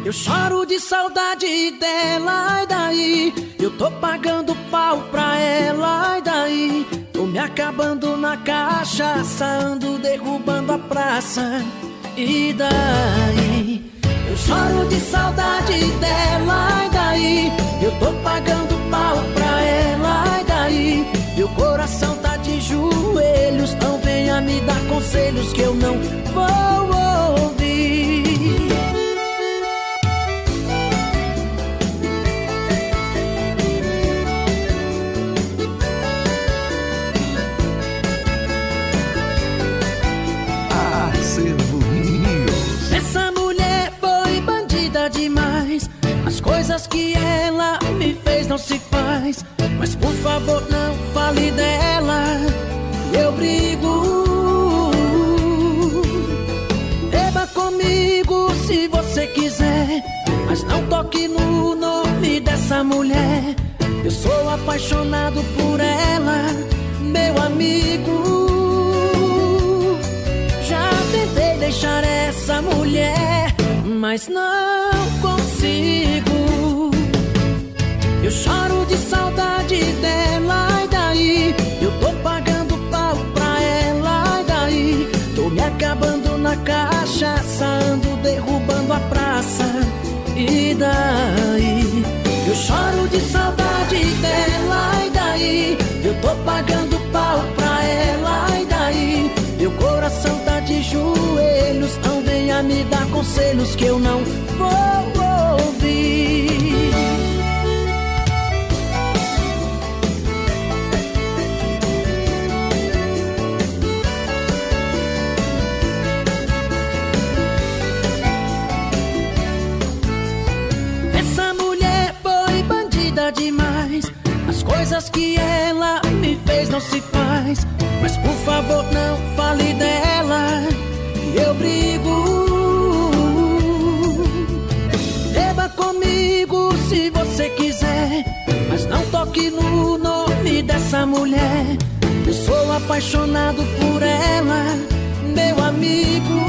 Eu choro de saudade dela, e daí? Eu tô pagando pau pra ela, e daí? Tô me acabando na cachaça, ando derrubando a praça, e daí? Eu choro de saudade dela, e daí? Eu tô pagando pau pra ela, e daí? Meu coração tá de joelhos, não venha me dar conselhos que eu não vou ouvir. Essa mulher foi bandida demais. As coisas que ela me fez não se faz. Mas por favor não fale dela, eu brigo. Beba comigo se você quiser, mas não toque no nome dessa mulher. Eu sou apaixonado por ela, meu amigo. Já tentei deixar essa mulher, mas não consigo. Eu choro de saudade dela, e daí? Eu tô pagando pau pra ela, e daí? Tô me acabando na cachaça, ando derrubando a praça, e daí? Eu choro de saudade dela, e daí? Eu tô pagando pau pra ela, e daí? Meu coração tá de joelhos, não venha me dar conselhos que eu não vou ouvir. Essa mulher foi bandida demais. As coisas que ela me fez não se faz. Mas por favor não fale dela, eu brigo. Beba comigo se você quiser, mas não toque no nome dessa mulher. Eu sou apaixonado por ela, meu amigo.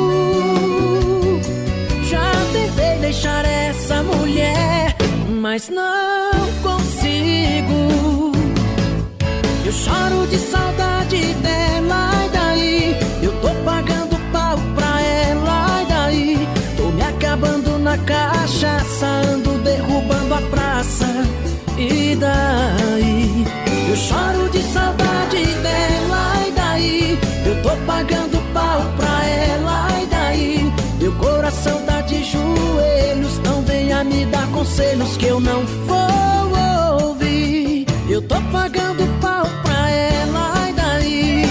Já tentei deixar essa mulher, mas não consigo. Eu choro de saudade dela, e daí? Eu tô pagando pau pra ela, e daí? Tô me acabando na cachaça, ando derrubando a praça, e daí? Eu choro de saudade dela, e daí? Eu tô pagando pau pra ela, e daí? Meu coração tá de joelhos, não venha me dar conselhos que eu não vou ouvir. Eu tô pagando pau pra ela, e daí?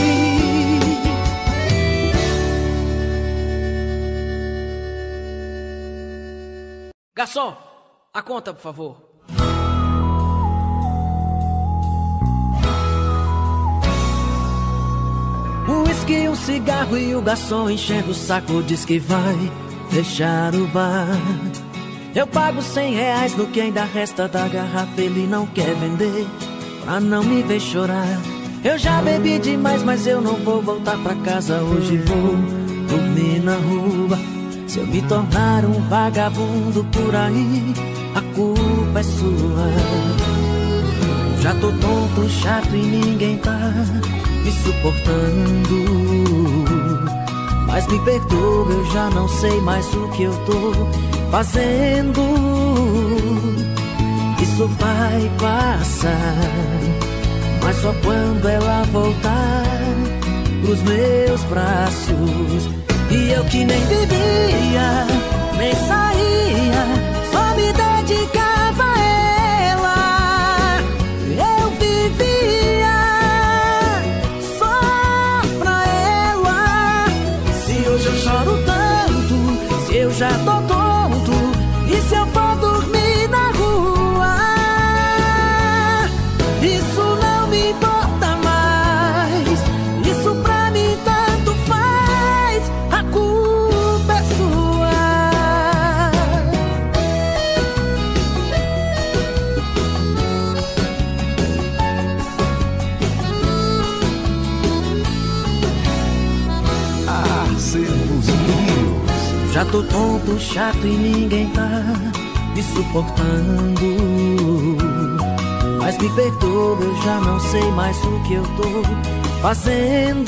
Garçom, a conta, por favor. Um whisky, um cigarro e o garçom enchendo o saco diz que vai fechar o bar. Eu pago R$100 no que ainda resta da garrafa, ele não quer vender pra não me ver chorar. Eu já bebi demais, mas eu não vou voltar pra casa hoje, vou dormir na rua. Se eu me tornar um vagabundo por aí, a culpa é sua. Já tô tonto, chato e ninguém tá me suportando. Mas me perdoa, eu já não sei mais o que eu tô fazendo. Isso vai passar, mas só quando ela voltar pros meus braços. E eu que nem bebia, nem saía, só me dedicava a ela. Eu vivia só pra ela. Se hoje eu choro tanto, se eu já tô tonto, e se eu for dormir na rua, isso não me importa mais. Isso pra mim tanto faz, a culpa é sua. tô tonto, chato e ninguém tá me suportando. Mas me perdoa, eu já não sei mais o que eu tô fazendo.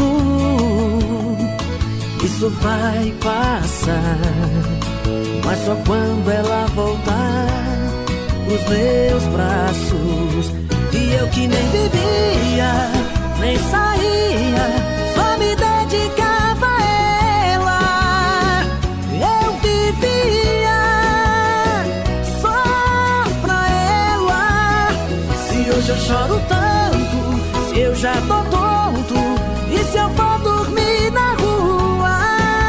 Isso vai passar, mas só quando ela voltar pros meus braços. E eu que nem bebia, nem saía, só me dedicava a ela. Eu vivia só pra ela. Se hoje eu choro tanto, se eu já tô tonto, e se eu for dormir na rua,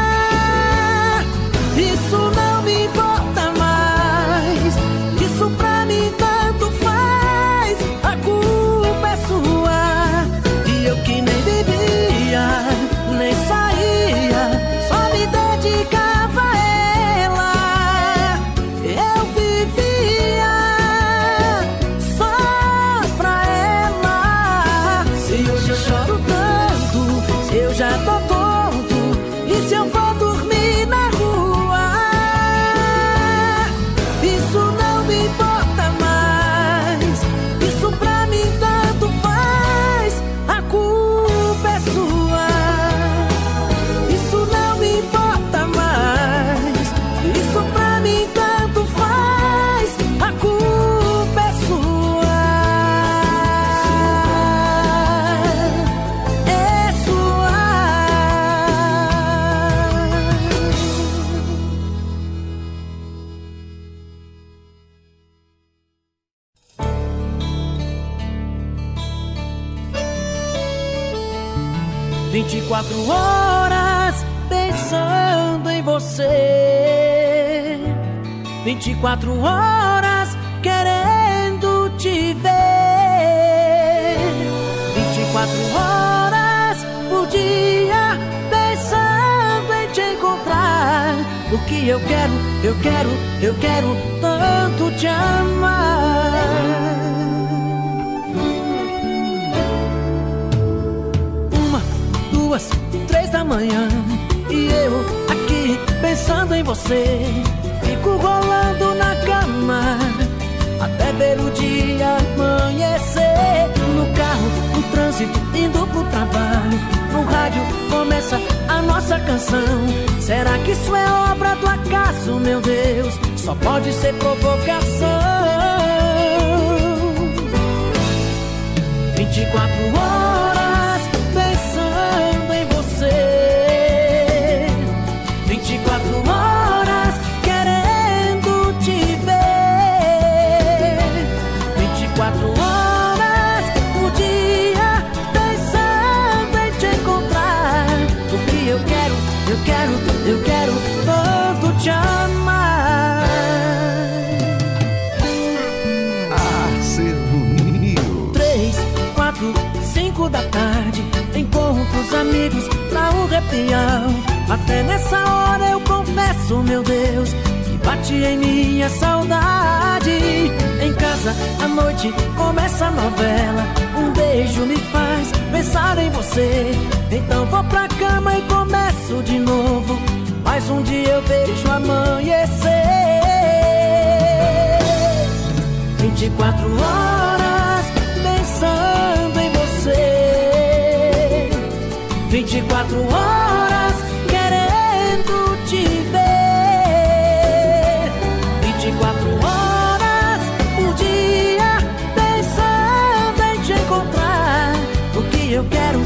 isso não me importa mais. Isso pra mim tanto faz, a culpa é sua. E eu que nem bebia, nem saía, só me dedicava a ela. Eu vivia só pra ela. Se hoje eu choro tanto, se eu já tô tonto, e se eu for dormir na rua, isso não me importa mais. Isso pra mim tanto faz, a culpa é sua. Isso não me importa mais. Isso pra mim tanto faz, a culpa é sua. É sua. 24 horas pensando em você, 24 horas querendo te ver, 24 horas por dia pensando em te encontrar. Porque eu quero tanto te amar. Uma, duas, 3 da manhã, e eu aqui pensando em você. Fico rolando na cama até ver o dia amanhecer. No carro, no trânsito, indo pro trabalho, no rádio começa a nossa canção. Será que isso é obra do acaso, meu Deus? Só pode ser provocação. 24 horas pensando em você, 24 horas querendo te ver, 24 horas por dia pensando em te encontrar. Porque eu quero tanto te amar. Acervo News. 3, 4, 5 da tarde, encontro os amigos pra um happy hour. Até nessa hora eu confesso, meu Deus, que bate em minha saudade. Em casa, à noite, começa a novela. Um beijo me faz pensar em você. Então vou pra cama e começo de novo. Mais um dia eu vejo amanhecer. 24 horas pensando em você, 24 horas querendo te ver, 24 horas por dia pensando em te encontrar. Porque eu quero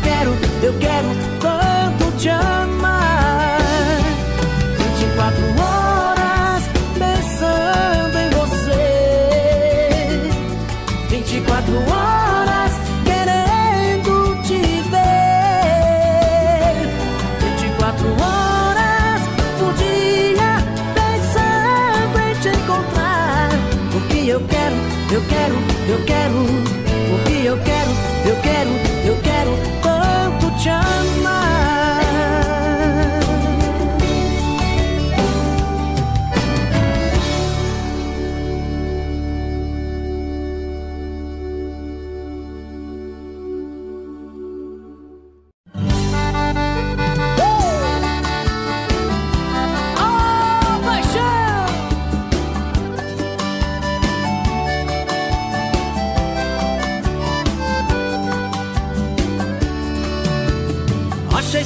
tanto te amar. 24 horas pensando em você, 24 horas querendo te ver, 24 horas por dia pensando em te encontrar. Porque eu quero, porque eu quero tanto te amar.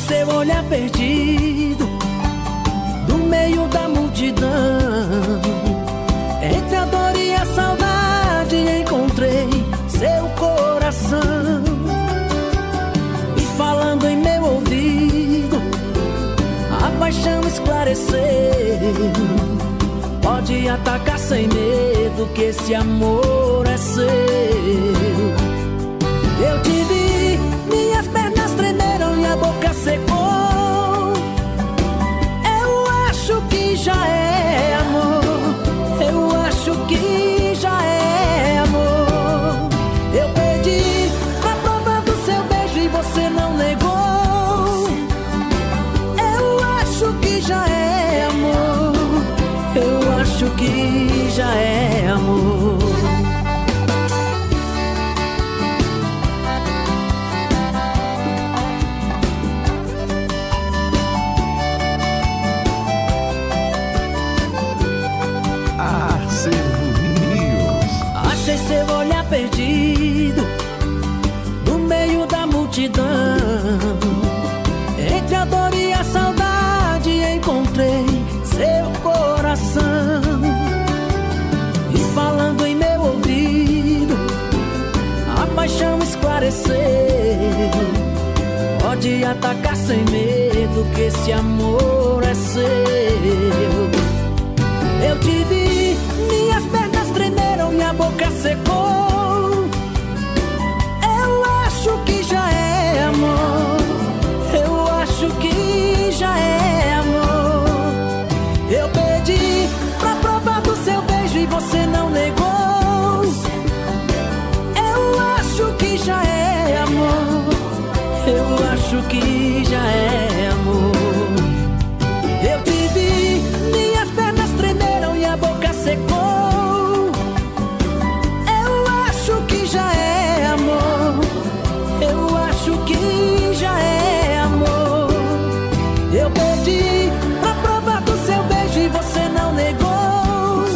seu olhar perdido no meio da multidão. Entre a dor e a saudade encontrei seu coração. E falando em meu ouvido, a paixão esclareceu. Pode atacar sem medo, que esse amor é seu. Eu te vi, minhas pernas tremeram e a boca secou. Eu acho que já é amor. Eu acho que já é amor. Eu pedi a prova do seu beijo e você não negou. Eu acho que já é amor. Eu acho que já é amor. Achei seu olhar perdido no meio da multidão. Entre a dor e a saudade encontrei seu coração. E falando em meu ouvido, a paixão esclareceu. Pode atacar sem medo, que esse amor é seu. Eu te vi, minhas pernas tremeram e a boca secou. Eu acho que já é amor. Eu acho que já é amor. Eu pedi pra provar do seu beijo e você não negou. Eu acho que já é amor. Eu acho que já é amor. Eu te vi, minhas pernas tremeram e a boca secou. Eu acho que já é amor. Eu acho que já é amor. Eu pedi pra provar do seu beijo e você não negou.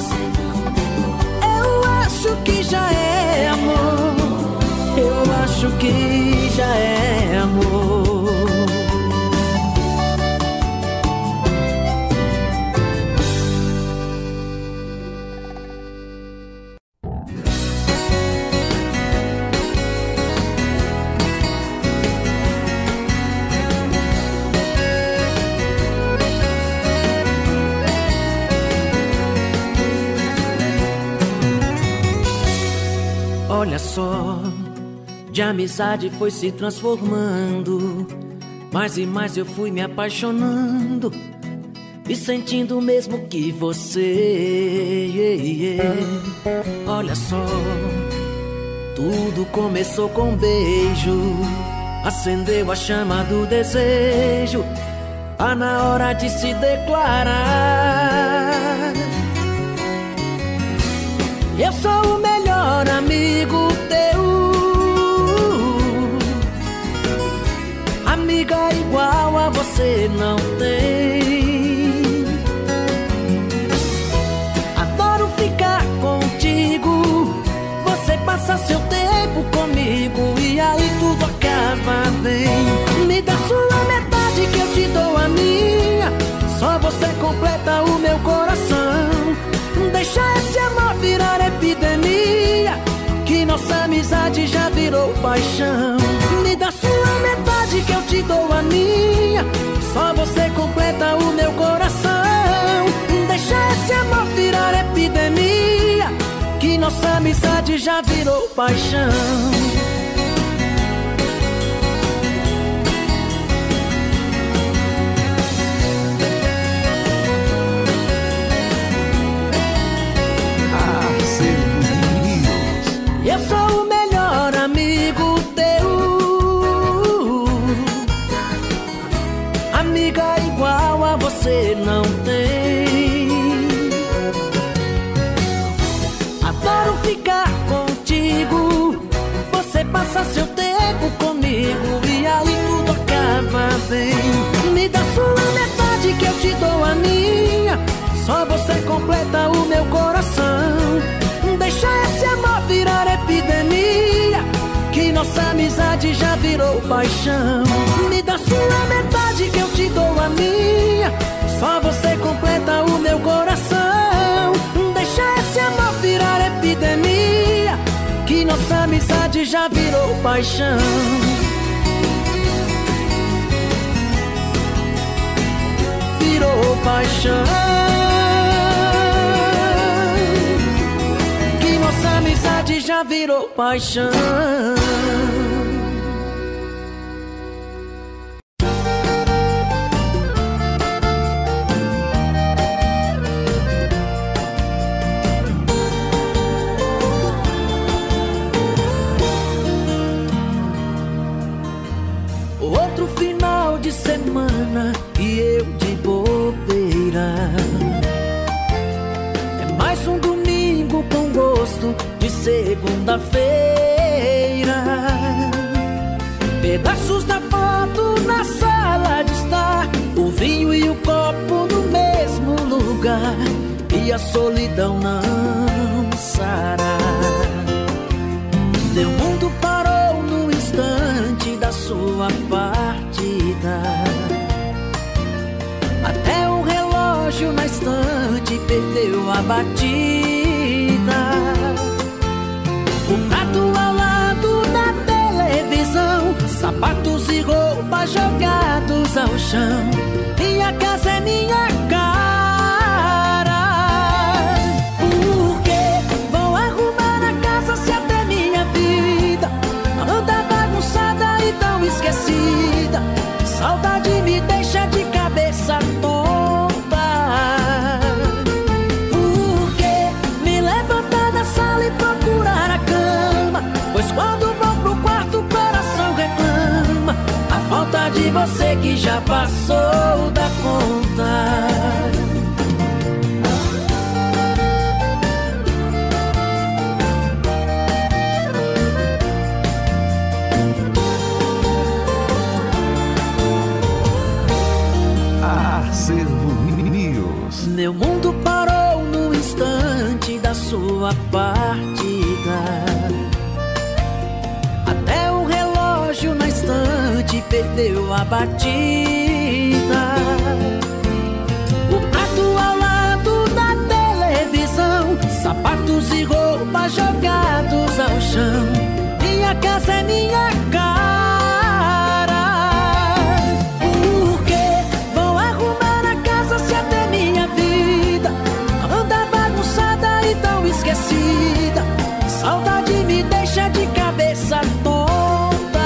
Eu acho que já é amor. Eu acho que já é amor. Olha só, de amizade foi se transformando. Mais e mais eu fui me apaixonando e sentindo o mesmo que você. Olha só, tudo começou com um beijo. Acendeu a chama do desejo. Tá na hora de se declarar. Eu sou o melhor amigo teu. Amiga igual a você não tem. Adoro ficar contigo. Você passa seu tempo comigo e aí tudo acaba bem. Me dá sua metade que eu te dou a minha. Só você completa o meu coração. Deixa esse amor virar epidemia, que nossa amizade já virou paixão. Me dá sua metade que eu te dou a minha. Só você completa o meu coração. Deixa esse amor virar epidemia, que nossa amizade já virou paixão. Eu sou o melhor amigo teu. Amiga igual a você não tem. Adoro ficar contigo. Você passa seu tempo comigo e aí tudo acaba bem. Me dá sua metade que eu te dou a minha. Só você completa o meu coração. Deixa esse amor virar epidemia, que nossa amizade amizade já virou paixão. Me dá sua metade que eu te dou a minha. Só você completa o meu coração. Deixa esse amor virar epidemia, que nossa amizade já virou paixão. Virou paixão. Que nossa amizade já virou paixão. Outro final de semana e eu de bobeira. É mais um domingo com gosto de segunda-feira. Pedaços da foto na sala de estar, o vinho e o copo no mesmo lugar, e a solidão não sará. Meu mundo parou no instante da sua partida. Até o relógio na estante perdeu a batida. O prato ao lado da televisão, sapatos e roupas jogados ao chão, e a casa é minha cara. Por que vou arrumar a casa se até minha vida anda bagunçada e tão esquecida? Saudade me deixa de cabeça tonta. Por que me levantar da sala e procurar a cama? Pois quando vou pro quarto o coração reclama a falta de você que já passou da conta. Meu mundo parou no instante da sua partida. Até o relógio na estante perdeu a batida. O prato ao lado da televisão, sapatos e roupas jogados ao chão, e a casa é minha cara. Por que vou arrumar a casa se até minha vida anda bagunçada e tão esquecida? Saudade me deixa de cabeça tonta.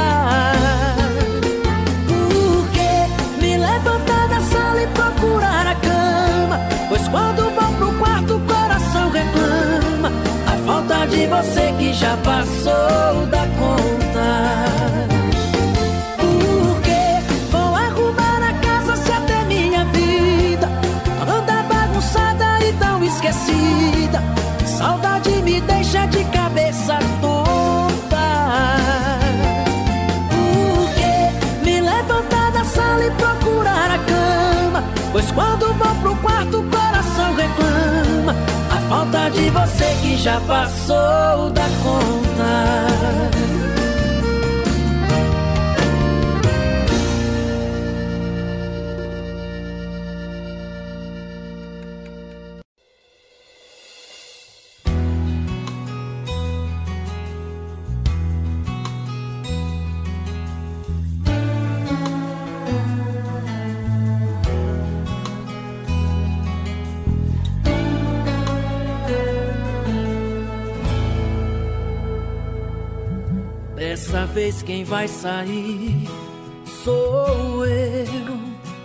Por que me levantar da sala e procurar a cama? Pois quando vou pro quarto o coração reclama a falta de você que já passou da conta. Por que vou arrumar a casa se até minha vida anda bagunçada e tão esquecida? Saudade me deixa de cabeça tonta. Por que me levantar da sala e procurar a cama? Pois quando vou pro quarto o coração reclama a falta de você que já passou da conta. Dessa vez quem vai sair sou eu.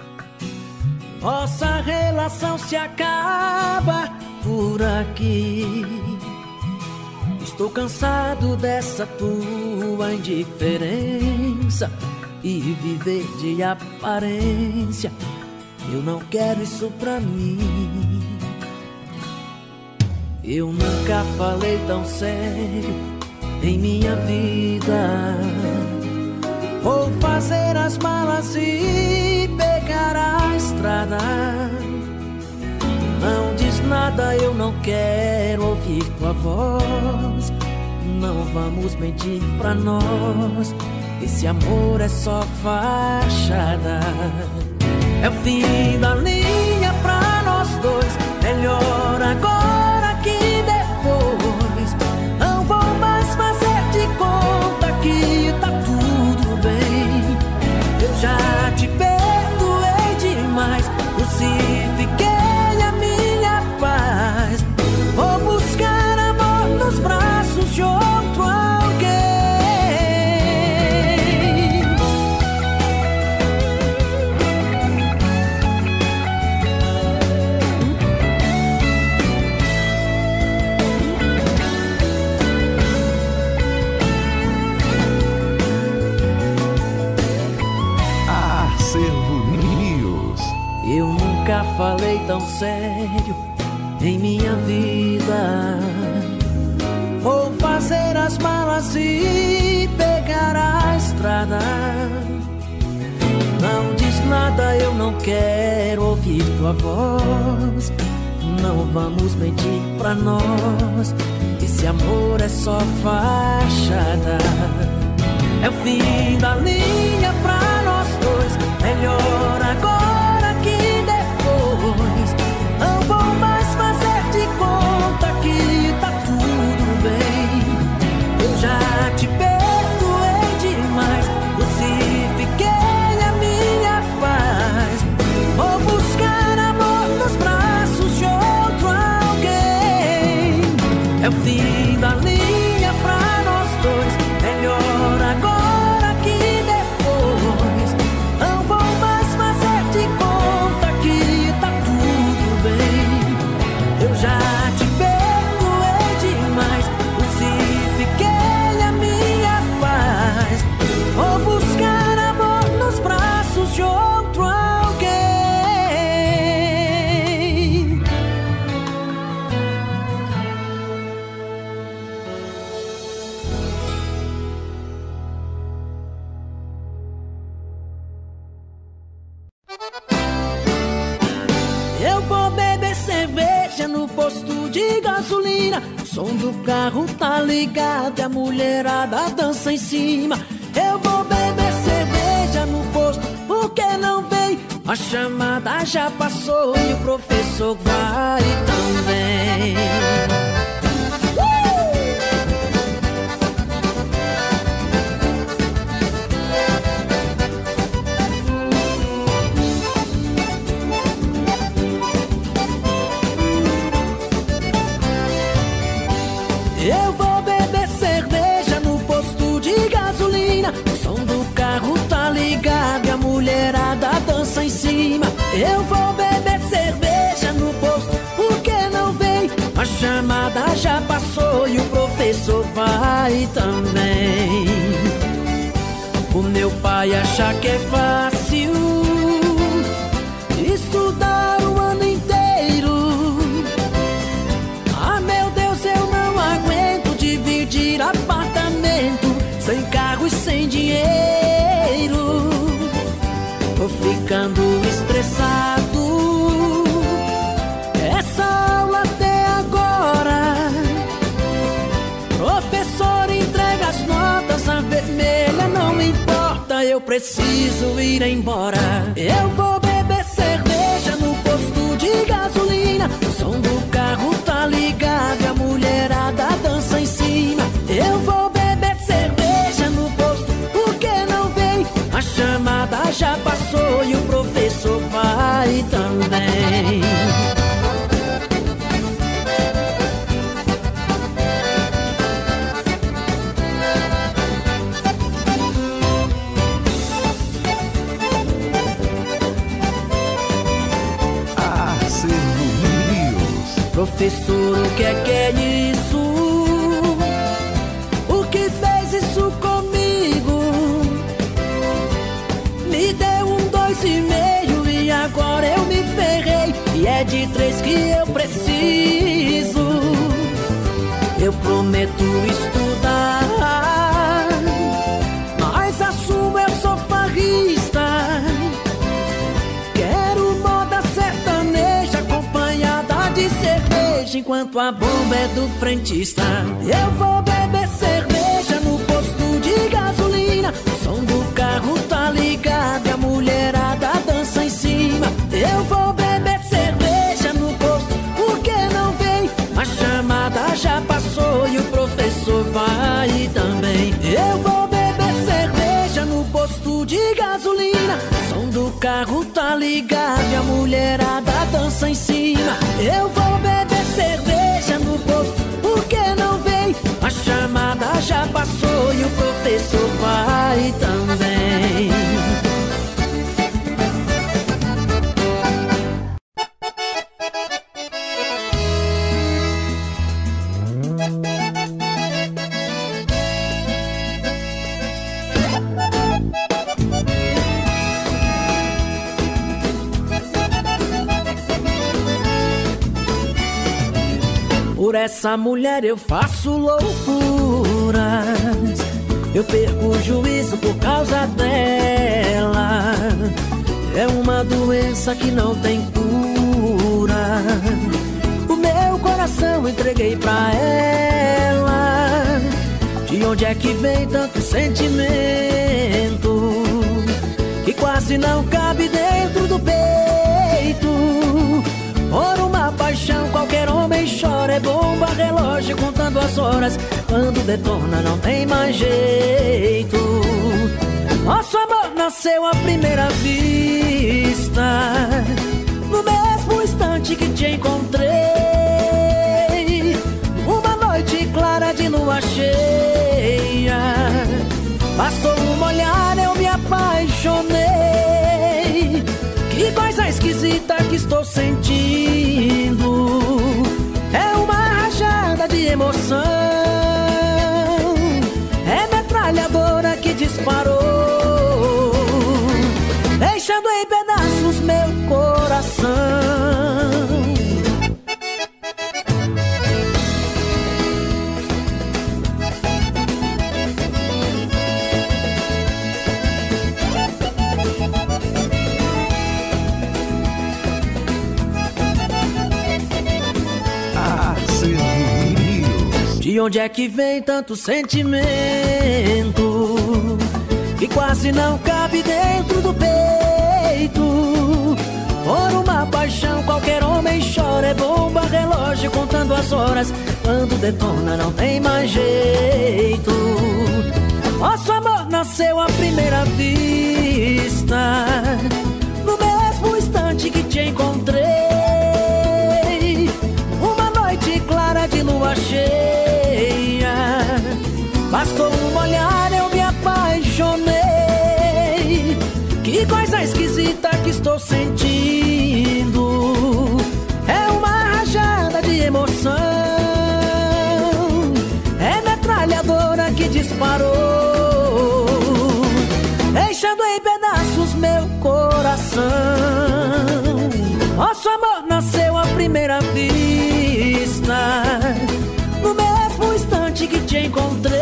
Nossa relação se acaba por aqui. Estou cansado dessa tua indiferença e viver de aparência. Eu não quero isso pra mim. Eu nunca falei tão sério em minha vida. Vou fazer as malas e pegar a estrada. Não diz nada, eu não quero ouvir tua voz. Não vamos mentir pra nós. esse amor é só fachada. É o fim da linha pra nós dois. Melhor agora que depois. Não vou mais fazer de conta que tá tudo bem. Eu já te perdoei demais, crucifiquei a minha paz. Vou buscar amor nos braços de outro alguém. Eu nunca falei tão sério em minha vida. Vou fazer as malas e pegar a estrada. Não diz nada, eu não quero ouvir tua voz. Não vamos mentir pra nós, esse amor é só fachada. É o fim da linha pra nós dois. Melhor agora que depois. Não vou mais fazer de conta que tá tudo bem. Eu já te perdoei demais, crucifiquei a minha paz. Vou buscar amor nos braços de outro alguém. É o fim da linha pra nós dois. Melhor agora que depois. Não vou mais fazer de conta que tá tudo bem. Eu já te perdoei demais, crucifiquei a minha paz. Vou buscar amor nos braços de outro alguém. Eu vou beber cerveja no posto de gasolina. O som do carro tá ligado e a mulherada dança em cima. Eu vou beber cerveja no posto, porque não vem? A chamada já passou e o professor vai também. Eu vou beber cerveja no posto de gasolina. O som do carro tá ligado e a mulherada dança em cima. Eu vou beber cerveja no posto, porque não vem? A chamada já passou e o professor vai também. O meu pai acha que é fácil estudar o ano inteiro. Ah, meu Deus, eu não aguento dividir apartamento, sem carro e sem dinheiro. Tô ficando estressado, essa aula até agora. Professor, entrega as notas, a vermelha não importa, eu preciso ir embora. Eu vou beber cerveja no posto de gasolina. O som do carro tá ligado e a mulherada dança em cima. Eu vou beber cerveja no posto, porque não vem? A chamada já passou e o professor vai também. Professor, o que é isso? O que fez isso comigo? Me deu 1, 2,5 e agora eu me ferrei. E é de 3 que eu preciso. Eu prometo estudar, mas assumo eu sou farrista. Quero moda sertaneja acompanhada de cerveja, enquanto a bomba é do frentista. Eu vou beber cerveja no posto de de gasolina. O som do carro tá ligado e a mulherada dança em cima. Eu vou beber cerveja no posto, porque não vem? A chamada já passou e o professor vai também. Eu vou beber cerveja no posto de gasolina. O som do carro tá ligado e a mulherada dança em cima. Eu vou beber cerveja no posto, porque não vem? A chamada já passou e o professor vai também. Por essa mulher eu faço loucuras, eu perco o juízo por causa dela. É uma doença que não tem cura. O meu coração entreguei pra ela. De onde é que vem tanto sentimento que quase não cabe dentro do peito? Por uma paixão qualquer homem chora. É bomba, relógio contando as horas. Quando detona não tem mais jeito. Nosso amor nasceu à primeira vista, no mesmo instante que te encontrei. Uma noite clara de lua cheia, bastou um olhar, eu me apaixonei. Que coisa esquisita que estou sentindo. É uma rajada de emoção. É metralhadora que disparou, deixando em pedaços meu coração. De onde é que vem tanto sentimento que quase não cabe dentro do peito? Por uma paixão qualquer homem chora. É bomba, relógio contando as horas. Quando detona não tem mais jeito. Nosso amor nasceu à primeira vista, no mesmo instante que te encontrei. Uma noite clara de lua cheia, bastou um olhar, eu me apaixonei. Que coisa esquisita que estou sentindo. É uma rajada de emoção. É metralhadora que disparou, deixando em pedaços meu coração. Nosso amor nasceu à primeira vista, no mesmo instante que te encontrei.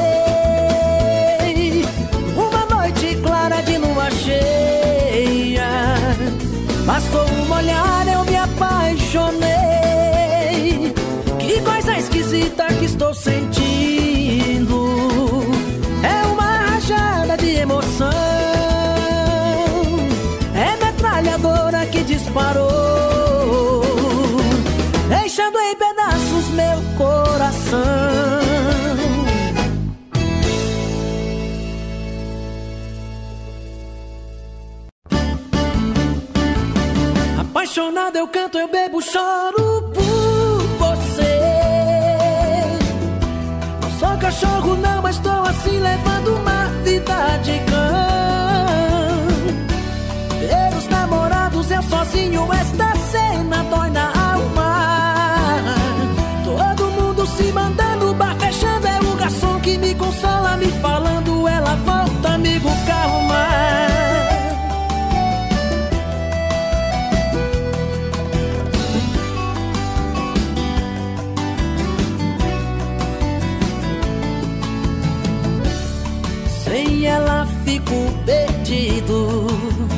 Uma noite clara de lua cheia, bastou um olhar, eu me apaixonei. Que coisa esquisita que estou sentindo. É uma rajada de emoção. É metralhadora que disparou, deixando em pedaços meu coração. Apaixonado eu canto, eu bebo, choro por você. Não sou cachorro não, mas tô assim levando uma vida de cão. Ver os namorados eu sozinho, esta cena dói na alma. Todo mundo se mandando, bar fechando, é o garçom que me consola, me falando, ela volta, amigo, calma. Sem ela fico perdido.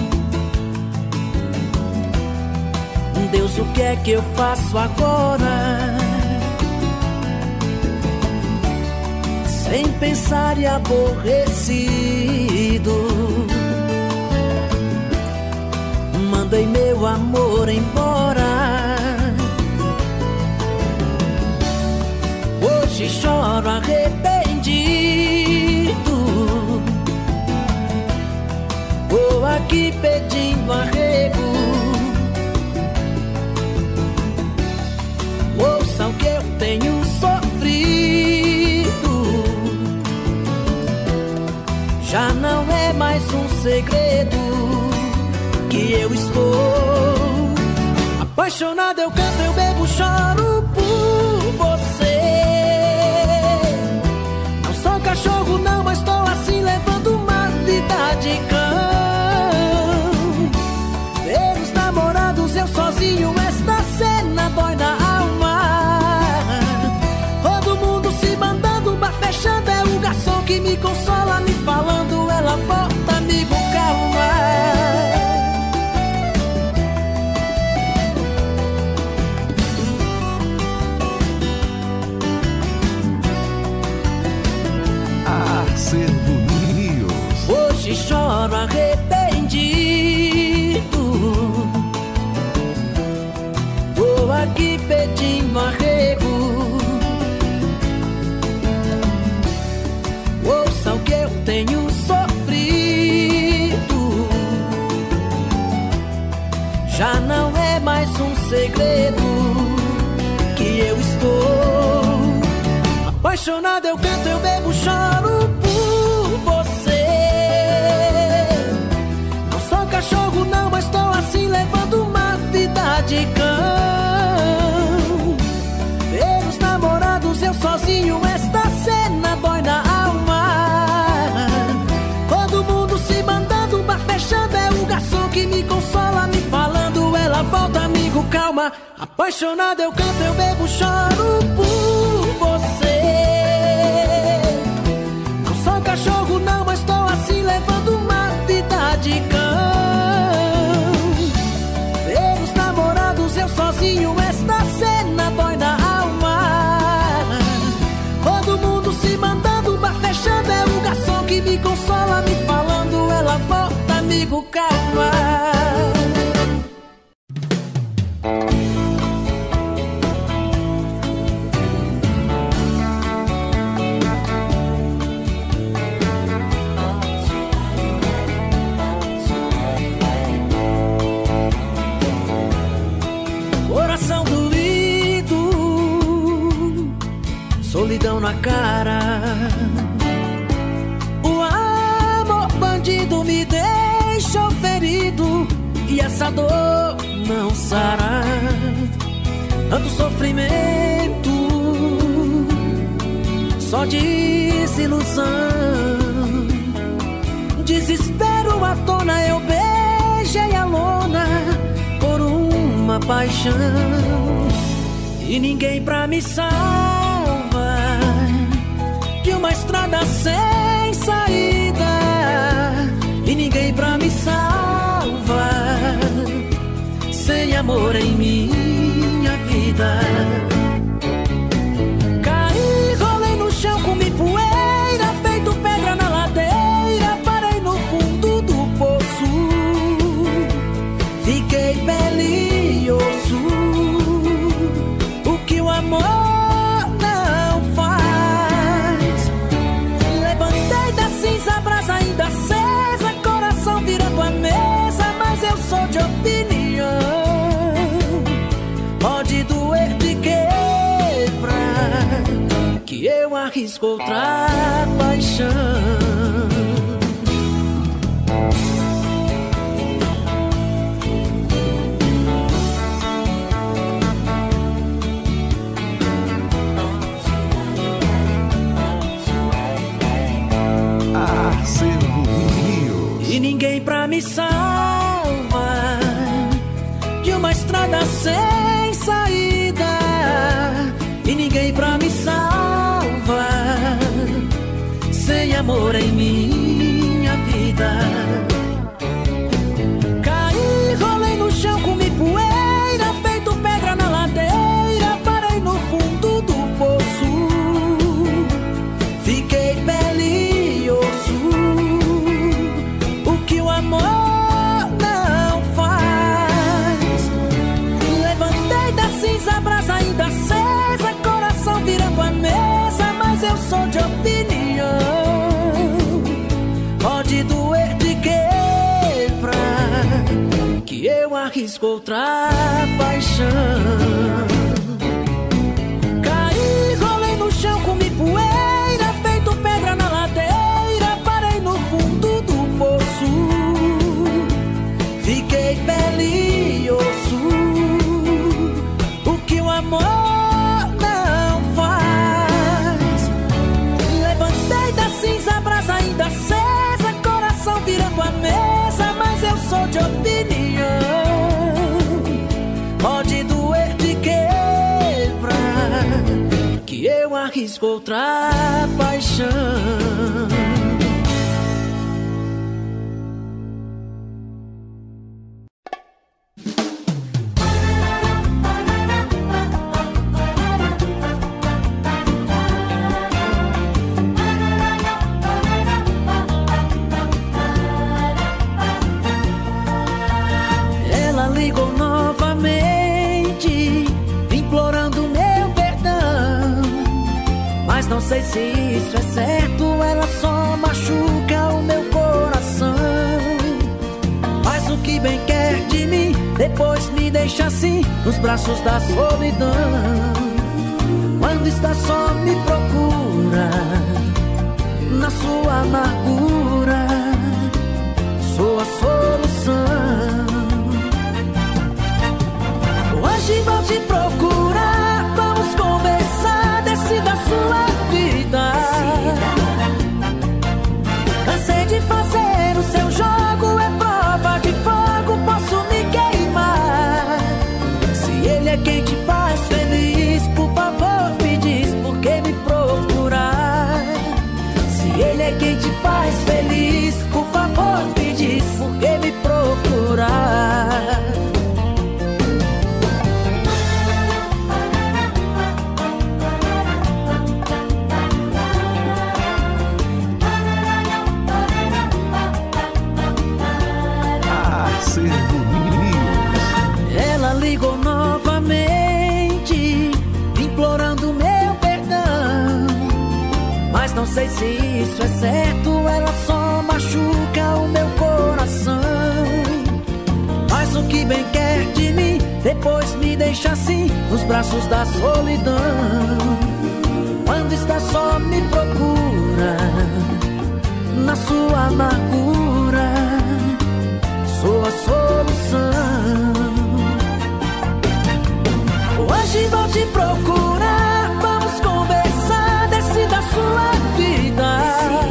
Deus, o que é que eu faço agora? Sem pensar e aborrecido, mandei meu amor embora. Hoje choro arrependido, vou aqui pedindo arrego. Ouça o que eu tenho sofrido, já não é mais um segredo que eu estou apaixonado. Eu canto, eu bebo, choro por você. Não sou cachorro não, mas estou assim levando uma vida de cão. Ver os namorados, eu sozinho, esta cena dói na alma. Todo mundo se mandando, bar fechando, é o garçom que me consola, me falando, ela volta, amigo, calma. Acervo News. Hoje choro arrependido, vou aqui pedindo arrego. Ouça o que eu tenho sofrido, já não é mais um segredo que eu estou apaixonado. Eu canto, eu bebo, choro por você. Não sou cachorro não, mas estou assim levando uma vida de cão. Ver os namorados, eu sozinho, esta cena dói na alma. Todo mundo se mandando, bar fechando, é o garçom que me consola, me falando, ela volta, amigo, calma. Apaixonado, eu canto, eu bebo, choro por você. Não sou cachorro não, mas estou assim levando uma vida de cão. Ver os namorados, eu sozinho, esta cena dói na alma. Todo mundo se mandando, bar fechando, é o garçom que me consola, me falando, ela volta, amigo, calma. Coração doído, solidão na cara. O amor bandido me deixou ferido e essa dor não sara. Tanto sofrimento, só desilusão. Desespero à tona, eu beijei a lona por uma paixão. E ninguém pra me salvar de uma estrada sem saída. E ninguém pra me salvar sem amor em minha vida. Caí, rolei no chão, comi poeira, feito pedra na ladeira, parei no fundo do poço, fiquei pele e osso. O que o amor não faz. Levantei da cinza, brasa ainda acesa, coração virando a mesa, mas eu sou de opinião. Pode doer de quebrar, que eu arrisco outra paixão. Acervo News. E ninguém pra me salvar de uma estrada sem saída. E ninguém pra me salvar sem amor em minha vida. Caí, rolei no chão, comi poeira, feito pedra na ladeira, parei no fundo do poço, fiquei arrisco outra paixão. Caí, rolei no chão, comi poeira, feito pedra na ladeira, parei no fundo do poço, fiquei pele e osso. O que o amor não faz. Levantei da cinza, brasa ainda acesa, coração virando a mesa, mas eu sou de opinião. Pode doer de quebrar, que eu arrisco outra paixão. Ligou novamente, implorando meu perdão, mas não sei se isso é certo. Ela só machuca o meu coração. Faz o que bem quer de mim, depois me deixa assim, nos braços da solidão. Quando está só me procura, na sua amargura, sou a solução. Hoje vou te procurar, vamos conversar, decida a sua vida. Cansei de fazer o seu jogo, é prova de fogo, posso me queimar. Se ele é quem te faz feliz, por favor me diz por que me procurar. Se ele é quem te faz feliz, por favor me diz por que me procurar. Ela ligou novamente, implorando meu perdão, mas não sei se isso é certo. Ela só machuca o meu coração. Faz o que bem quer de mim, depois me deixa assim, nos braços da solidão. Quando está só me procura, na sua amargura, sou a solução. Hoje vou te procurar, vamos conversar, decida a sua vida.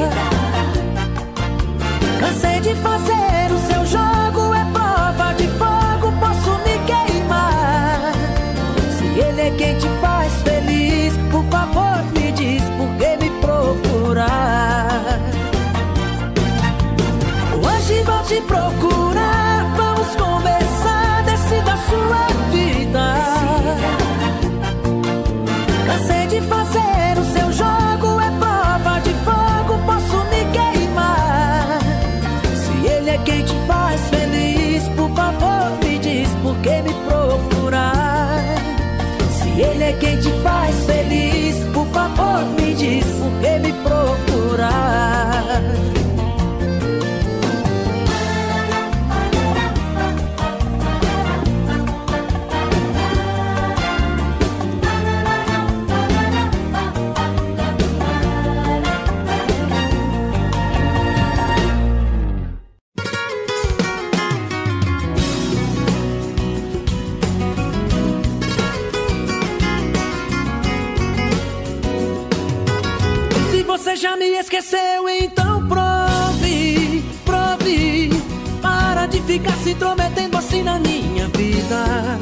Cansei de fazer o seu jogo, é prova de fogo, posso me queimar. Se ele é quem te faz feliz, por favor me diz por que me procurar. Hoje vou te procurar, vamos conversar, decida a sua vida. Cansei de fazer o seu jogo, é prova de fogo, posso me queimar. Se ele é quem te faz feliz, por favor me diz por que me procurar. Se ele é quem te faz feliz, por favor me diz por que me procurar. Você já me esqueceu, então prove, prove. Para de ficar se intrometendo assim na minha vida.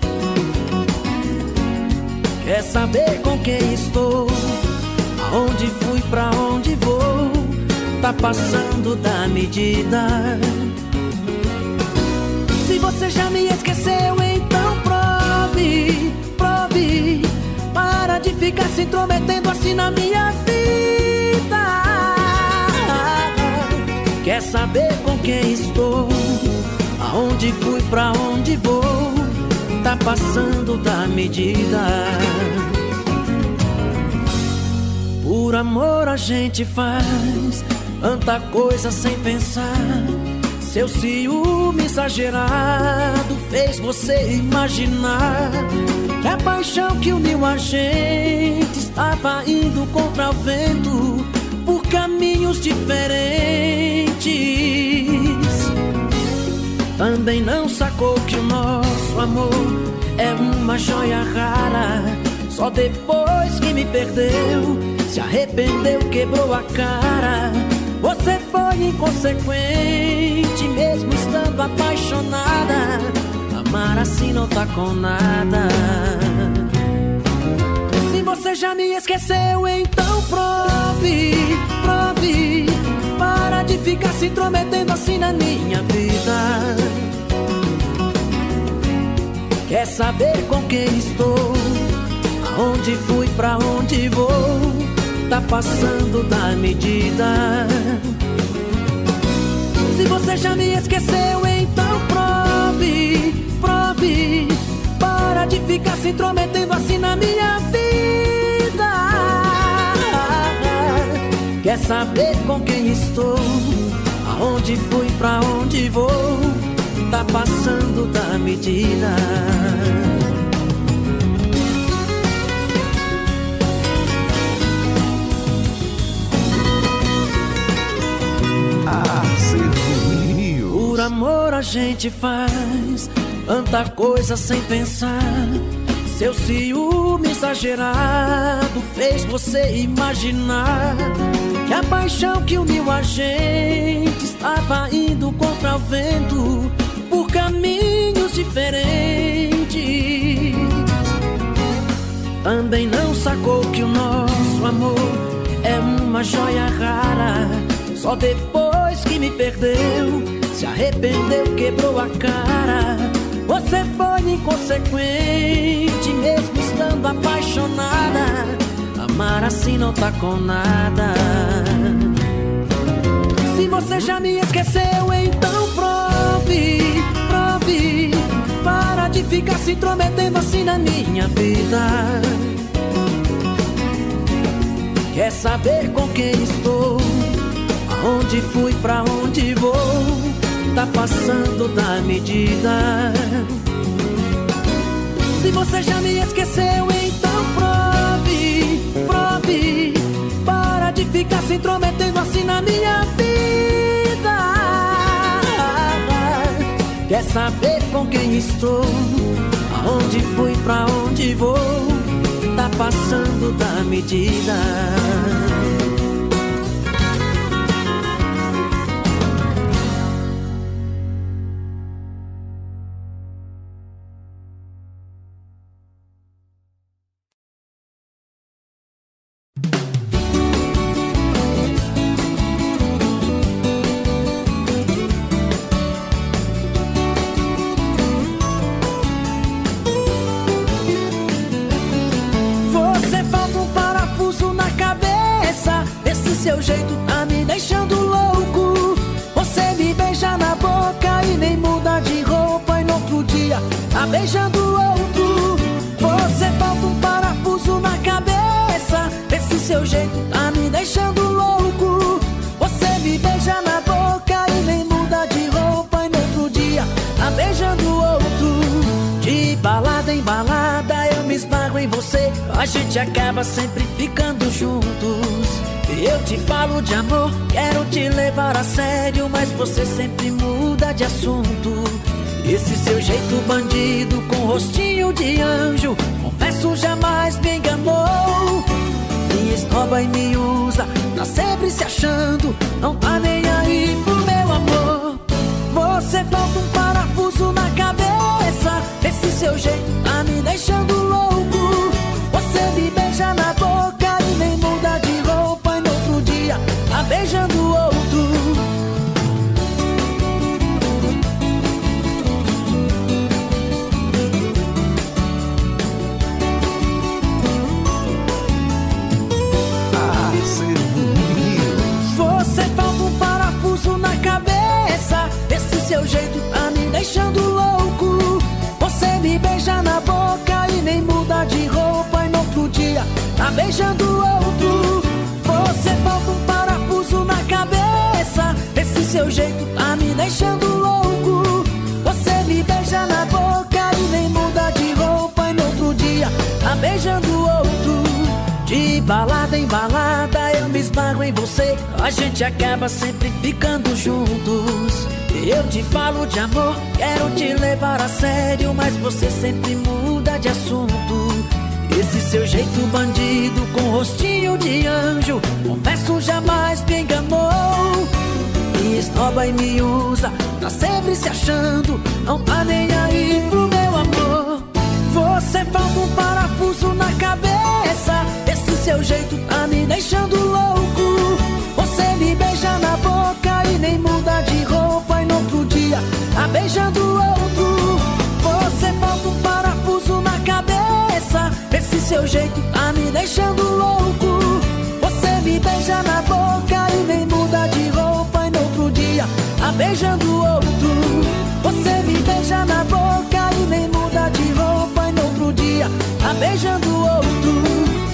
Quer saber com quem estou, aonde fui, pra onde vou? Tá passando da medida. Se você já me esqueceu, então prove, prove. Para de ficar se intrometendo assim na minha vida. Quer saber com quem estou, aonde fui, pra onde vou? Tá passando da medida. Por amor a gente faz tanta coisa sem pensar. Seu ciúme exagerado fez você imaginar que a paixão que uniu a gente estava indo contra o vento por caminhos diferentes. Também não sacou que o nosso amor é uma joia rara. Só depois que me perdeu, se arrependeu, quebrou a cara. Você foi inconsequente, mesmo estando apaixonada. Amar assim não tá com nada. Se você já me esqueceu, então prove, prove. Para de ficar se intrometendo assim na minha vida. Quer saber com quem estou? Aonde fui, pra onde vou? Tá passando da medida. Se você já me esqueceu, então prove, prove. Para de ficar se intrometendo assim na minha vida. Quer saber com quem estou? Aonde fui, pra onde vou? Tá passando da medida. Por amor a gente faz tanta coisa sem pensar. Seu ciúme exagerado fez você imaginar que a paixão que uniu a gente estava indo contra o vento por caminhos diferentes. Também não sacou que o nosso amor é uma joia rara. Só depois que me perdeu, se arrependeu, quebrou a cara. Você foi inconsequente, mesmo estando apaixonada. Amar assim não tá com nada. Se você já me esqueceu, então prove, prove. Para de ficar se intrometendo assim na minha vida. Quer saber com quem estou? Aonde fui, pra onde vou? Tá passando da medida. Se você já me esqueceu, então prove, prove. Para de ficar se intrometendo assim na minha vida. Quer saber com quem estou? Aonde fui, pra onde vou? Tá passando da medida. Seu jeito tá me deixando louco. Você me beija na boca e nem muda de roupa, e no outro dia tá beijando outro. Você falta um parafuso na cabeça. Esse seu jeito tá me deixando louco. Você me beija na boca e nem muda de roupa, e no outro dia tá beijando outro. De balada em balada eu me esbarro em você. A gente acaba sempre ficando juntos. Eu te falo de amor, quero te levar a sério, mas você sempre muda de assunto. Esse seu jeito bandido com rostinho de anjo, confesso jamais me enganou. Me esnoba e me usa, tá sempre se achando, não tá nem aí pro meu amor. Você falta um parafuso na cabeça. Esse seu jeito tá me deixando louco. Você me beija na boca e nem muda de roupa, e no outro dia tá beijando outro. Você falta um parafuso na cabeça. Esse seu jeito tá me deixando louco. Você me beija na boca e nem muda de roupa, e no outro dia tá beijando outro. Você falta um parafuso na cabeça. Esse seu jeito tá me deixando louco. Você me beija na boca beijando outro. De balada em balada eu me esbarro em você. A gente acaba sempre ficando juntos. Eu te falo de amor, quero te levar a sério, mas você sempre muda de assunto. Esse seu jeito bandido com rostinho de anjo, confesso jamais me enganou. Me esnoba e me usa, tá sempre se achando, não tá nem aí pro meu amor. Você falta um parafuso na cabeça, esse seu jeito tá me deixando louco. Você me beija na boca e nem muda de roupa, e no outro dia tá beijando outro. Você falta um parafuso na cabeça, esse seu jeito tá me deixando louco. Você me beija na boca e nem muda de roupa, e no outro dia tá beijando outro. Você me beija na boca e nem muda de roupa, e no outro dia tá beijando outro.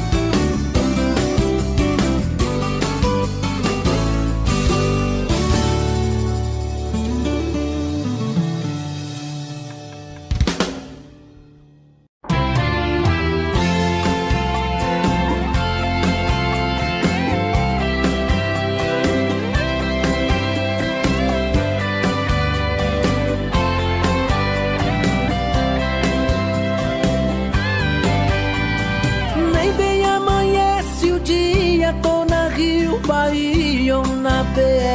Bahia ou na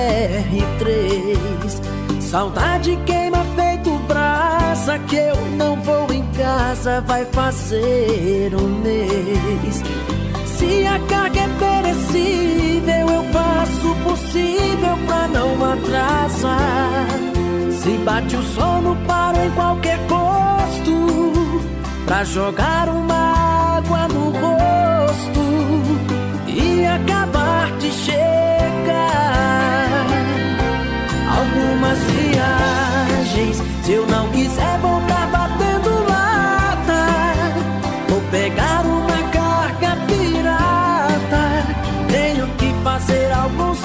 BR-3, saudade queima feito brasa, que eu não vou em casa, vai fazer um mês. Se a carga é perecível, eu faço o possível pra não atrasar. Se bate o sono, paro em qualquer posto pra jogar uma água no rosto e acabar de chegar. Algumas viagens, se eu não quiser voltar batendo lata, vou pegar uma carga pirata. Tenho que fazer alguns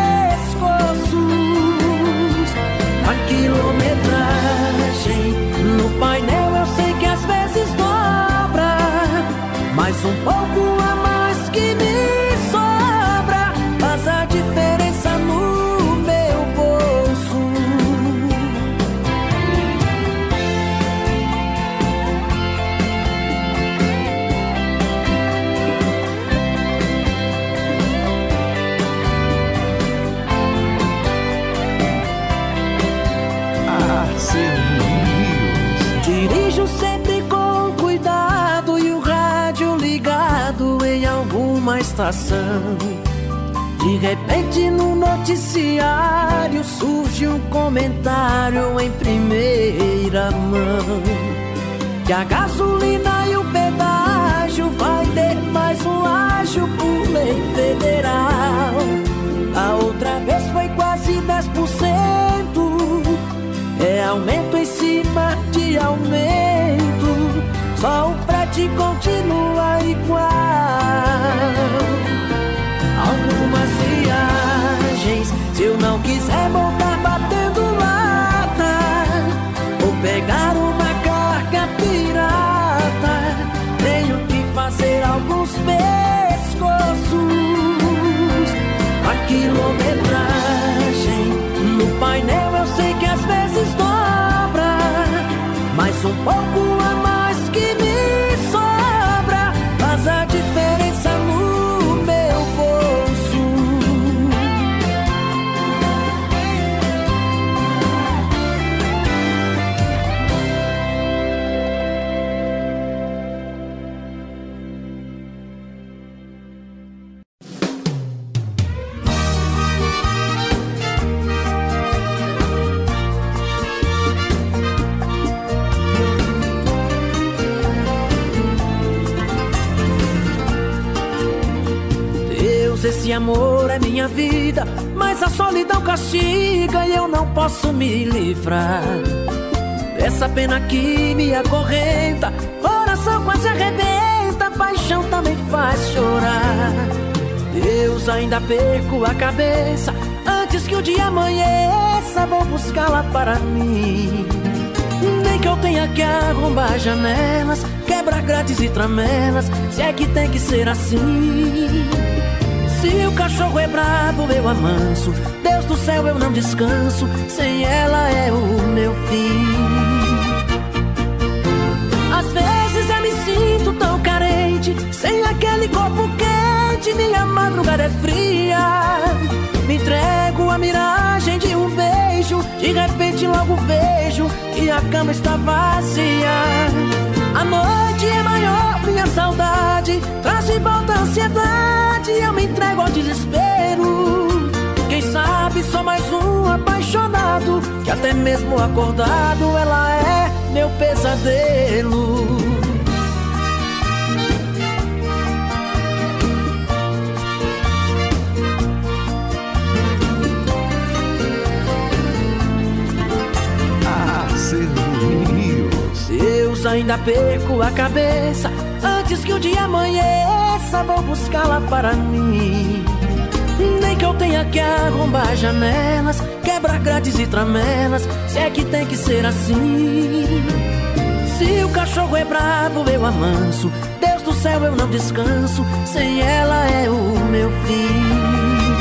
pescoços. A quilometragem no painel eu sei que às vezes dobra, mas um pouco a mais que me faz a diferença no meu bolso. Dirijo sempre com cuidado e o rádio ligado em alguma estação. De repente no noticiário surge um comentário em primeira mão, que a gasolina e o pedágio vai ter mais um ágio por lei federal. A outra vez foi quase 10%, é aumento em cima de aumento, só o frete continua igual. Algumas viagens, se eu não quiser voltar batendo lata, vou pegar uma carga pirata. Tenho que fazer alguns pescoços. A quilometragem no painel eu sei que às vezes dobra, mas um pouco a mais que me sobra faz a diferença no meu bolso. Esse amor é minha vida, mas a solidão castiga e eu não posso me livrar dessa pena que me acorrenta. Coração quase arrebenta, paixão também faz chorar. Deus, ainda perco a cabeça, antes que o dia amanheça vou buscá-la para mim. Nem que eu tenha que arrombar janelas, quebra grades e tramelas, se é que tem que ser assim. Se o cachorro é bravo, eu amanso. Deus do céu, eu não descanso. Sem ela é o meu fim. Às vezes eu me sinto tão carente, sem aquele corpo quente, minha madrugada é fria. Me entrego à miragem de um beijo, de repente logo vejo que a cama está vazia. A noite é maior, minha saudade traz de volta a ansiedade. Eu me entrego ao desespero. Quem sabe sou mais um apaixonado, que até mesmo acordado ela é meu pesadelo. Deus, ainda perco a cabeça. Antes que o dia amanheça, vou buscá-la para mim. Nem que eu tenha que arrombar janelas, quebrar grades e tramelas, se é que tem que ser assim. Se o cachorro é bravo, eu amanso. Deus do céu, eu não descanso. Sem ela é o meu fim.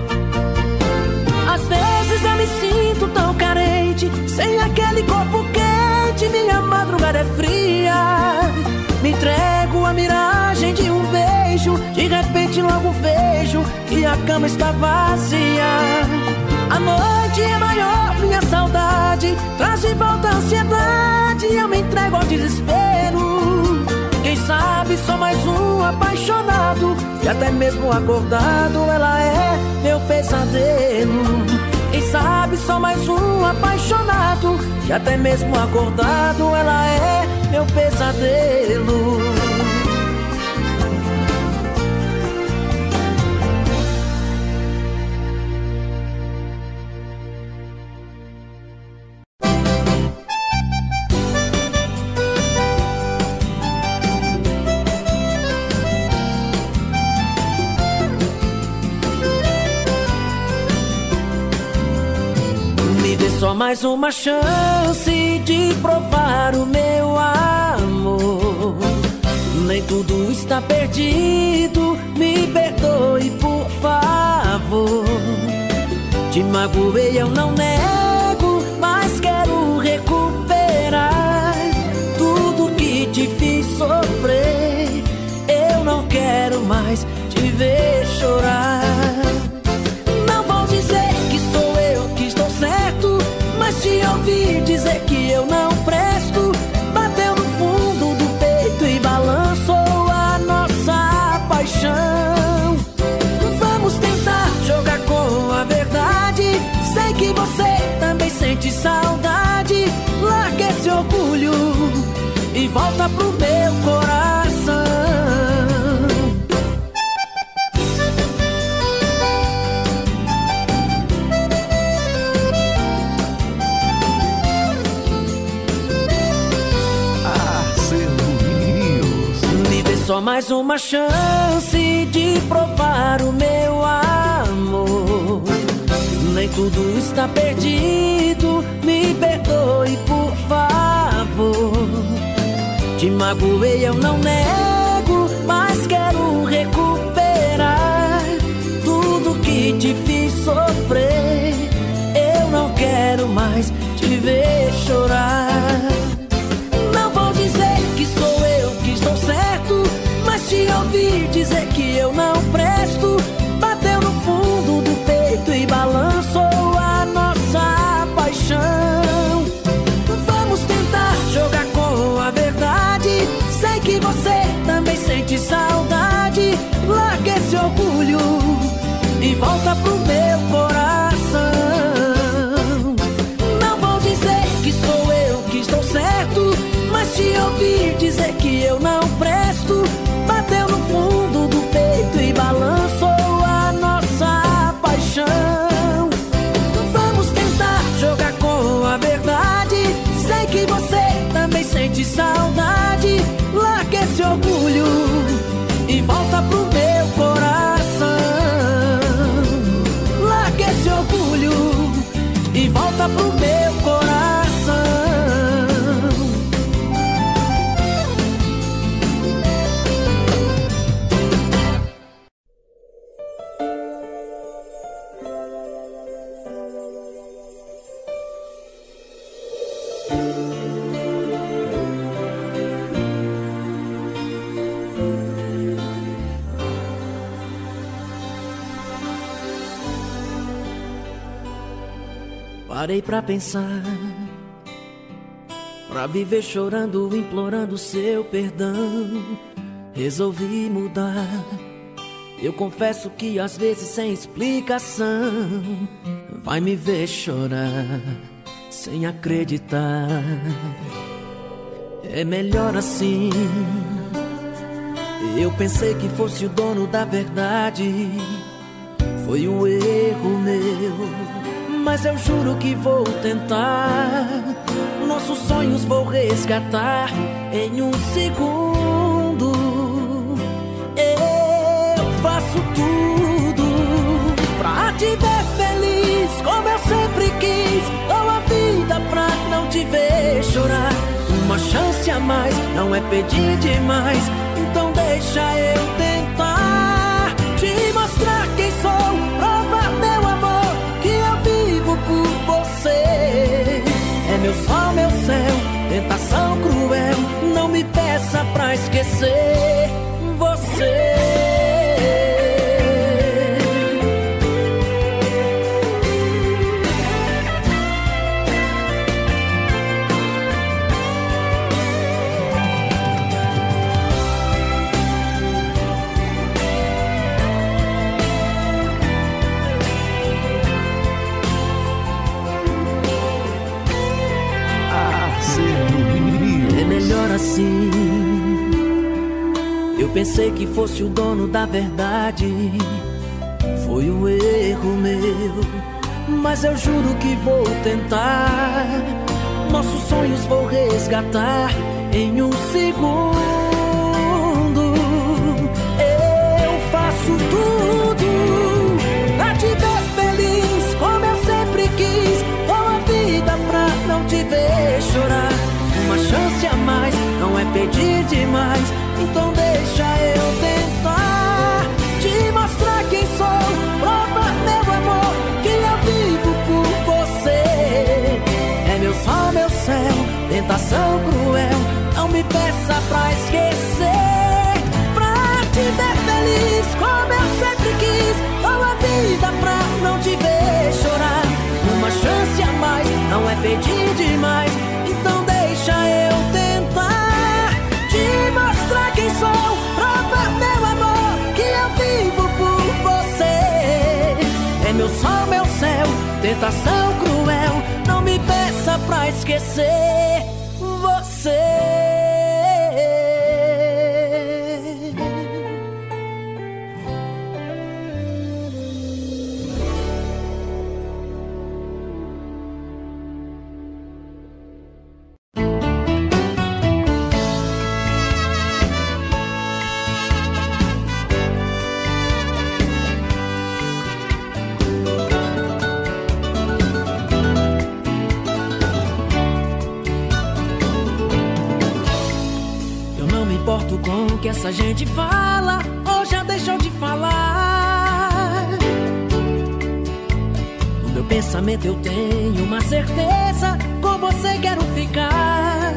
Às vezes eu me sinto tão carente, sem aquele corpo quente, minha madrugada é fria. Me entrego à miragem de um beijo, de repente logo vejo que a cama está vazia. A noite é maior, minha saudade traz de volta a ansiedade. Eu me entrego ao desespero. Quem sabe sou mais um apaixonado, que até mesmo acordado ela é meu pesadelo. Quem sabe sou mais um apaixonado, que até mesmo acordado ela é meu pesadelo. Só mais uma chance de provar o meu amor. Nem tudo está perdido, me perdoe por favor. Te magoei, eu não nego, mas quero recuperar tudo que te fiz sofrer. Eu não quero mais te ver chorar. Não vou dizer que sou eu que estou certo, mas te ouvi dizer que eu não presto. Bateu no fundo do peito e balançou a nossa paixão. Vamos tentar jogar com a verdade. Sei que você também sente saudade. Larga esse orgulho e volta pro meu coração. Só mais uma chance de provar o meu amor. Nem tudo está perdido, me perdoe por favor. Te magoei, eu não nego, mas quero recuperar tudo que te fiz sofrer. Eu não quero mais te ver chorar. Não vou dizer que sou eu que estou certo, mas te ouvi dizer que eu não presto. Bateu no fundo do peito e balançou a nossa paixão. Vamos tentar jogar com a verdade. Sei que você também sente saudade. Larga esse orgulho e volta pro meu coração. Não vou dizer que sou eu que estou certo, mas te ouvi dizer que eu não presto. Bateu no fundo do peito e balançou a nossa paixão. Vamos tentar jogar com a verdade. Sei que você também sente saudade. Larga esse orgulho e volta pro meu coração. Larga Parei pra pensar, pra viver chorando, implorando seu perdão. Resolvi mudar. Eu confesso que às vezes sem explicação vai me ver chorar sem acreditar. É melhor assim. Eu pensei que fosse o dono da verdade. Foi um erro meu, mas eu juro que vou tentar. Nossos sonhos vou resgatar em um segundo. Eu faço tudo pra te ver feliz, como eu sempre quis. Dou a vida pra não te ver chorar. Uma chance a mais não é pedir demais, então deixa eu tentar te mostrar quem sou, provar meu amor, que eu vivo por você. É meu sol, meu céu, tentação cruel, não me peça pra esquecer você. Melhor assim. Eu pensei que fosse o dono da verdade. Foi um erro meu, mas eu juro que vou tentar. Nossos sonhos vou resgatar em um segundo. Eu faço tudo pra te ver feliz, como eu sempre quis. Dou a vida pra não te ver chorar. Uma chance a mais não é pedir demais, então deixa eu tentar te mostrar quem sou, provar meu amor, que eu vivo por você. É meu sol, meu céu, tentação cruel, não me peça pra esquecer. Pra te ver feliz, como eu sempre quis. Dou a vida pra não te ver chorar. Uma chance a mais não é pedir demais, então deixa eu tentar te mostrar quem sou, provar meu amor, que eu vivo por você. É meu sol, meu céu, tentação cruel, não me peça pra esquecer você. Com o que essa gente fala, ou já deixou de falar. No meu pensamento eu tenho uma certeza, com você quero ficar.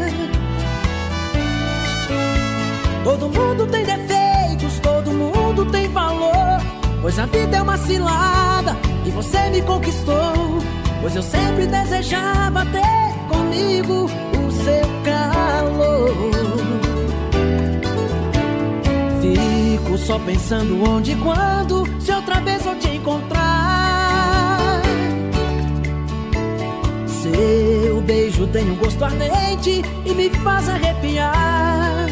Todo mundo tem defeitos, todo mundo tem valor, pois a vida é uma cilada e você me conquistou. Pois eu sempre desejava ter comigo o seu calor. Fico só pensando onde e quando, se outra vez vou te encontrar. Seu beijo tem um gosto ardente e me faz arrepiar.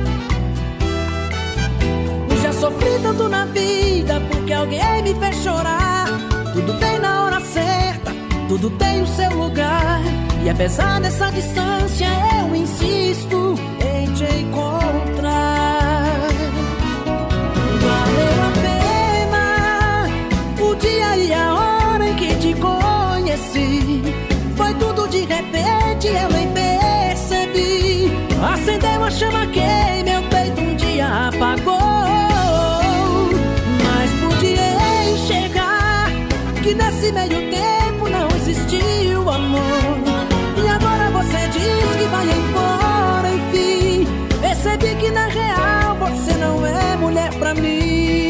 Já sofri tanto na vida porque alguém me fez chorar. Tudo vem na hora certa, tudo tem o seu lugar. E apesar dessa distância eu insisto em te encontrar. Valeu a pena o dia e a hora em que te conheci. Foi tudo de repente, eu nem percebi. Acendeu a chama que meu peito um dia apagou. Mas podia enxergar que nesse meio tempo não existiu amor. E agora você diz que vai embora, enfim. Percebi que na real você não é mulher pra mim.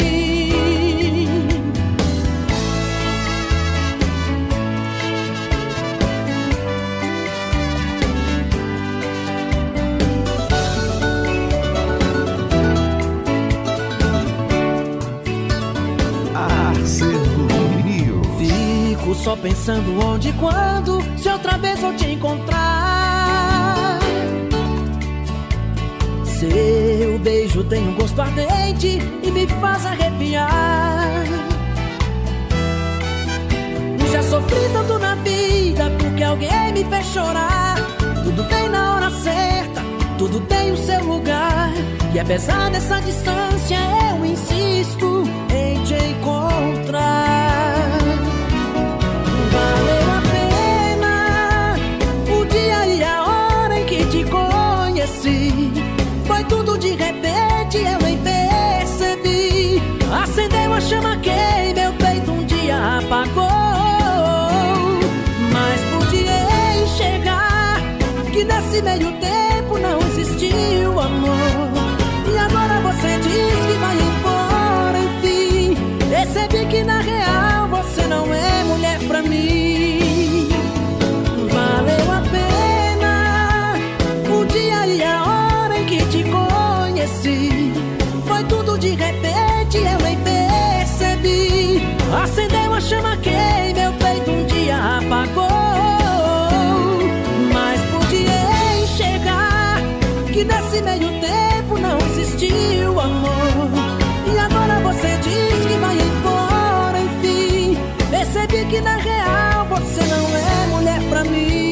só pensando onde e quando, se outra vez vou te encontrar. Seu beijo tem um gosto ardente e me faz arrepiar. Já sofri tanto na vida porque alguém me fez chorar. Tudo vem na hora certa, tudo tem o seu lugar. E apesar dessa distância eu insisto em te encontrar. Valeu a pena o dia e a hora em que te conheci. Foi tudo de repente, eu nem percebi. Acendeu a chama que em meu peito um dia apagou. Mas pude enxergar que nesse meio tempo não existiu amor. E agora você diz que vai embora, enfim. Percebi que na real você não é mulher pra mim. Valeu a pena o dia e a hora em que te conheci. Foi tudo de repente, eu nem percebi. Acendeu a chama que em meu peito um dia apagou. Mas pude enxergar que nesse meio tempo não existiu amor. E agora você diz que vai embora, enfim. Percebi que na real você não é mulher pra mim.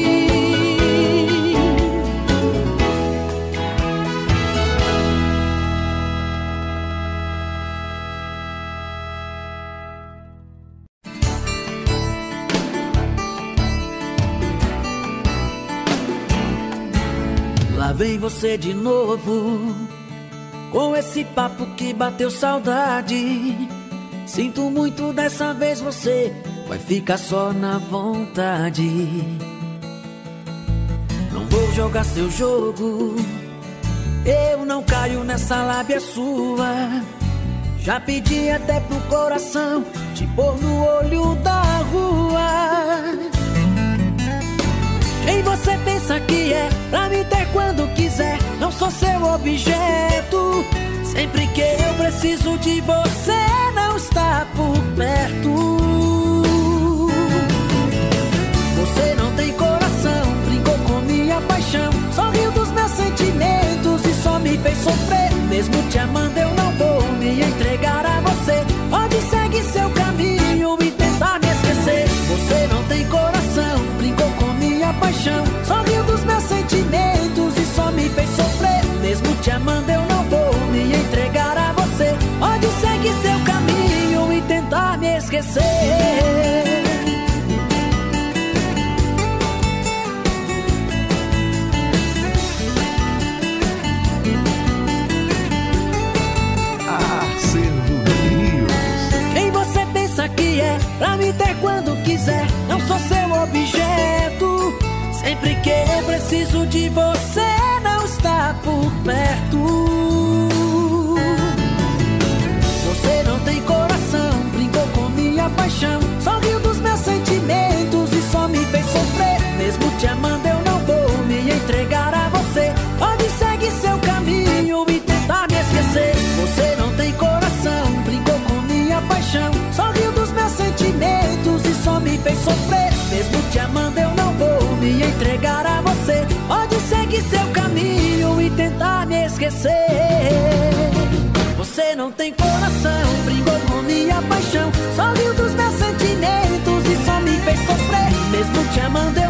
Lá vem você de novo, com esse papo que bateu saudade. Sinto muito, dessa vez você vai ficar só na vontade. Não vou jogar seu jogo, eu não caio nessa lábia sua. Já pedi até pro coração te pôr no olho da rua. Quem você pensa que é pra me ter quando quiser? Não sou seu objeto. Sempre que eu preciso de você, não está por perto. Você não tem coração, brincou com minha paixão. Só riu dos meus sentimentos e só me fez sofrer. Mesmo te amando eu não vou me entregar a você. Pode seguir seu caminho e tentar me esquecer. Você não tem coração, brincou com minha paixão. Só riu dos meus sentimentos e só me fez sofrer. Mesmo te amando eu não vou me entregar a você. Pode seguir seu caminho e tentar me esquecer. Quem você pensa que é pra me ter quando quiser? Não sou seu objeto. Sempre que eu preciso de você, não está por perto. Você não tem coração, brincou com minha paixão. Só riu dos meus sentimentos e só me fez sofrer. Mesmo te amando eu não vou me entregar a você. Pode seguir seu caminho e tentar me esquecer. Você não tem coração, brincou com minha paixão. Só riu dos meus sentimentos e só me fez sofrer. Mesmo te amando eu não vou me entregar a você. Pode seguir seu caminho e tentar me esquecer. Você não tem coração, brincou com minha paixão. Só riu dos meus sentimentos e só me fez sofrer. Mesmo te amando